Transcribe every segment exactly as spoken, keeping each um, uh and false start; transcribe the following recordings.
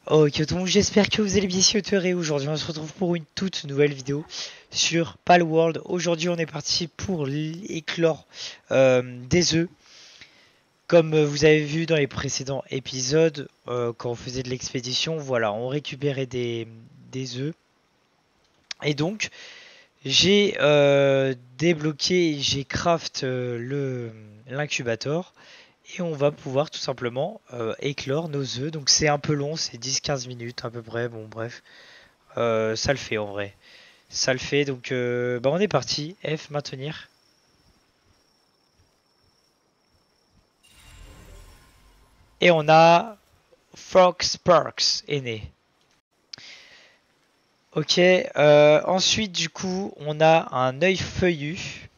Ok, donc j'espère que vous allez bien sur Twitter et aujourd'hui on se retrouve pour une toute nouvelle vidéo sur Palworld. Aujourd'hui on est parti pour l'éclore euh, des œufs. Comme euh, vous avez vu dans les précédents épisodes, euh, quand on faisait de l'expédition, voilà, on récupérait des, des œufs. Et donc j'ai euh, débloqué, j'ai craft euh, le l'incubator. Et on va pouvoir tout simplement euh, éclore nos œufs. Donc c'est un peu long, c'est dix quinze minutes à peu près. Bon bref, euh, ça le fait en vrai. Ça le fait, donc euh, bah on est parti. F, maintenir. Et on a Fox Sparks est né. Ok, euh, ensuite du coup on a un œil feuillu.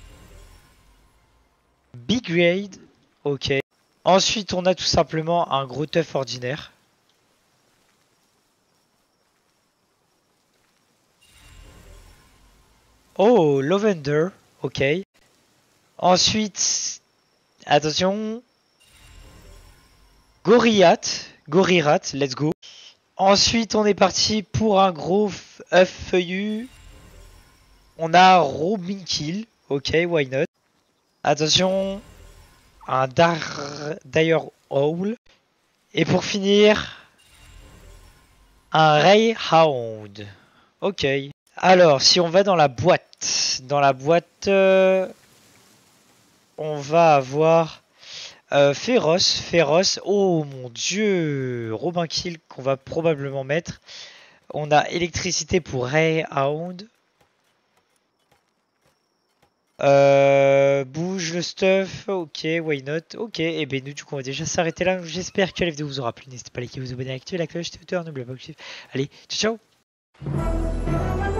Big grade, ok. Ensuite on a tout simplement un gros teuf ordinaire. Oh, Lavender, ok. Ensuite, attention, Goriat, Gorirat, let's go. Ensuite, on est parti pour un gros œuf feuillu. On a Robin Kill, ok, why not. Attention, un Dar Dire Owl. Et pour finir, un Rayhound. Ok. Alors, si on va dans la boîte, dans la boîte, euh, on va avoir euh, Féroce, Féroce. Oh mon dieu, Robin Kill qu'on va probablement mettre. On a électricité pour Rayhound. Euh, bouge le stuff, ok, why not, ok, et ben nous du coup on va déjà s'arrêter là, j'espère que la vidéo vous aura plu, n'hésitez pas à liker, vous abonner, à activer la cloche, Twitter, n'oubliez pas que je... Allez, ciao ciao.